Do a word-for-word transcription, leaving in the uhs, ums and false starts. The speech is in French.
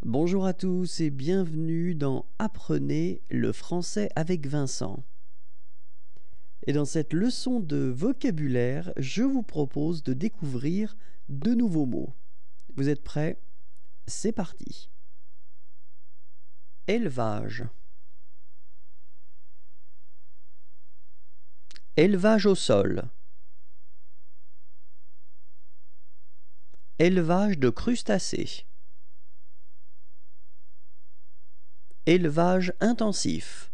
Bonjour à tous et bienvenue dans Apprenez le français avec Vincent. Et dans cette leçon de vocabulaire, je vous propose de découvrir de nouveaux mots. Vous êtes prêts? C'est parti. Élevage. Élevage au sol. Élevage de crustacés. Élevage intensif.